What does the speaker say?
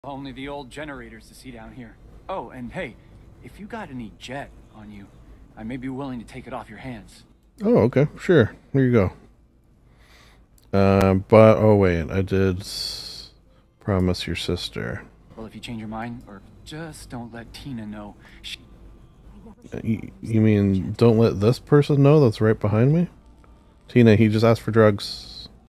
Only the old generators to see down here. Oh, and hey, if you got any jet on you, I may be willing to take it off your hands. Oh, okay, sure. Here you go. But oh wait, I did promise your sister. Well, if you change your mind, or just don't let Tina know. You mean don't let this person know that's right behind me? Tina, he just asked for drugs.